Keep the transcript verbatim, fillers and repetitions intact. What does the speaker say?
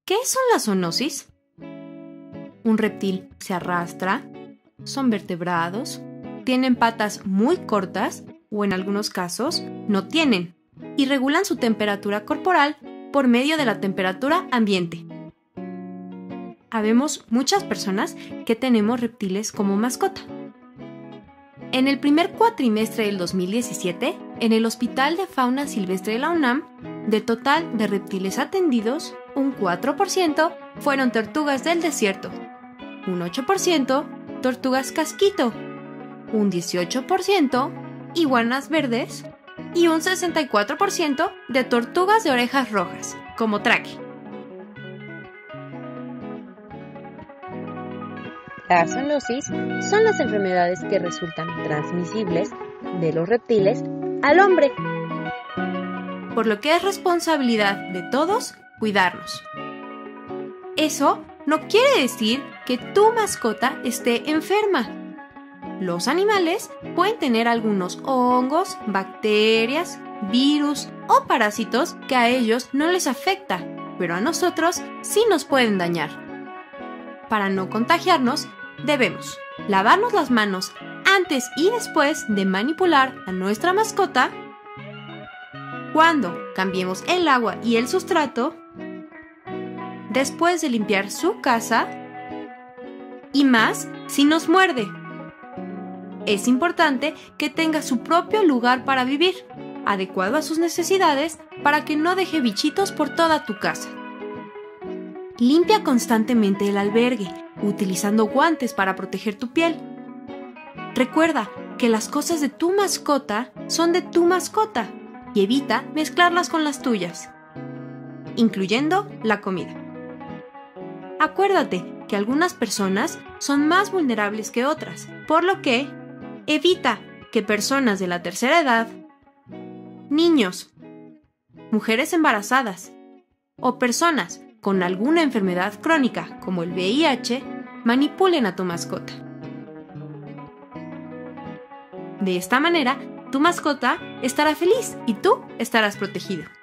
¿Qué son las zoonosis? Un reptil se arrastra, son vertebrados, tienen patas muy cortas o en algunos casos no tienen y regulan su temperatura corporal por medio de la temperatura ambiente. Habemos muchas personas que tenemos reptiles como mascota. En el primer cuatrimestre del dos mil diecisiete, en el Hospital de Fauna Silvestre de la UNAM, de total de reptiles atendidos, un cuatro por ciento fueron tortugas del desierto, un ocho por ciento tortugas casquito, un dieciocho por ciento iguanas verdes y un sesenta y cuatro por ciento de tortugas de orejas rojas, como traque. Las zoonosis son las enfermedades que resultan transmisibles de los reptiles al hombre. Por lo que es responsabilidad de todos cuidarnos. Eso no quiere decir que tu mascota esté enferma. Los animales pueden tener algunos hongos, bacterias, virus o parásitos que a ellos no les afecta, pero a nosotros sí nos pueden dañar. Para no contagiarnos, debemos lavarnos las manos antes y después de manipular a nuestra mascota, cuando cambiemos el agua y el sustrato, después de limpiar su casa y más si nos muerde. Es importante que tenga su propio lugar para vivir, adecuado a sus necesidades para que no deje bichitos por toda tu casa. Limpia constantemente el albergue, utilizando guantes para proteger tu piel. Recuerda que las cosas de tu mascota son de tu mascota y evita mezclarlas con las tuyas, incluyendo la comida. Acuérdate que algunas personas son más vulnerables que otras, por lo que evita que personas de la tercera edad, niños, mujeres embarazadas o personas con alguna enfermedad crónica como el V I H manipulen a tu mascota. De esta manera, tu mascota estará feliz y tú estarás protegido.